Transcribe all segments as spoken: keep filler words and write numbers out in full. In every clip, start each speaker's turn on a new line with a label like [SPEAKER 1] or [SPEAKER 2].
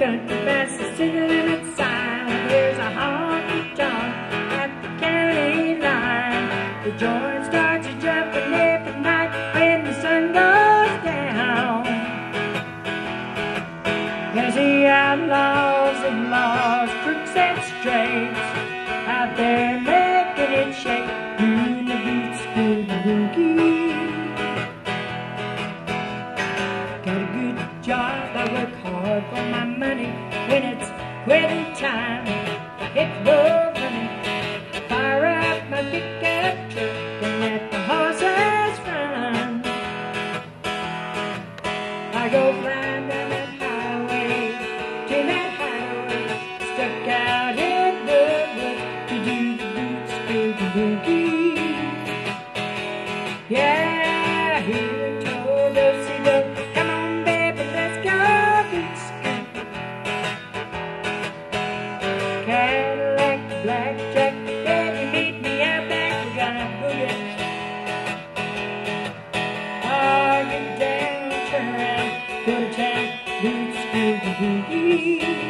[SPEAKER 1] country past the city limit sign. There's a honky-tonk at the county line. The joint starts a jumping every night when the sun goes down. Gonna see outlaws and laws, crooks and straights, out there making it shake, doing the beat school boogie. Got a good job, I work hard for my money. When it's wedding time, I hit the road running, fire up my pickup truck and let the horses run. I go flying down that highway to that highway, stuck out in the woods to do the boot scootin' boogie. Yeah, here in Toledo, come on baby, let's go boot scootin'. Cadillac, blackjack, baby, meet me out back, we're gonna boogie. Oh, get down, turn around, go to town, boot scootin' boogie.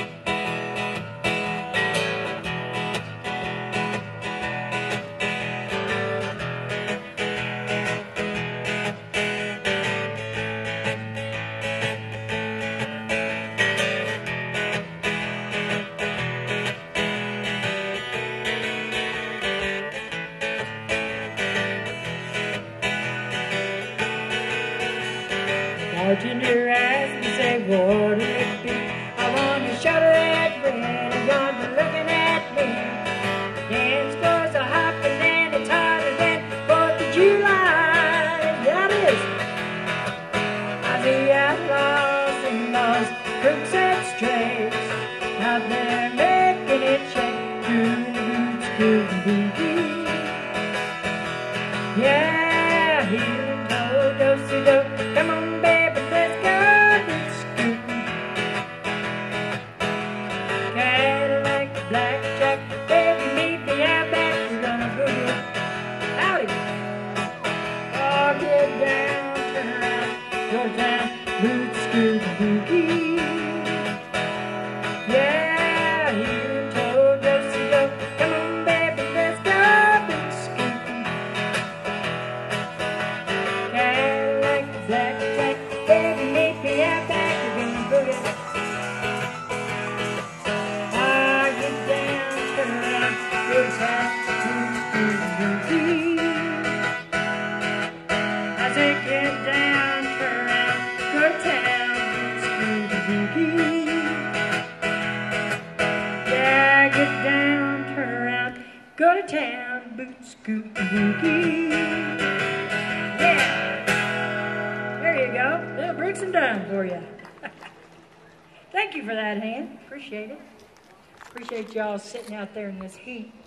[SPEAKER 1] Bartender asked me, say, what'll it be? I want a shot of that red, and you're looking at me. Dance floors are hopping and it's hotter than fourth of July. Yeah, it is. I see outlaws and laws, crooks and straights, out there making it shake, doing the boot scootin' boogie. Yeah, here in Toledo, come on baby, let's go boot scootin'. Cadillac, blackjack, baby, meet me out back, we're gonna boogie. Howdy! Oh, get down, turn around, go to town, boot scootin' boogie. Yeah, here in Toledo, come on baby, let's go boot scootin'. Cadillac, blackjack, baby, meet me out back, we're gonna boogie. Ah, get down, turn around, go to town, boot scootin' boogie. I say get down, turn around, go to town, boot scootin' boogie. Yeah, get down, turn around, go to town, boot scootin' boogie. Yeah, there you go, little bricks and done for you. Thank you for that, Han. Appreciate it. Appreciate y'all sitting out there in this heat.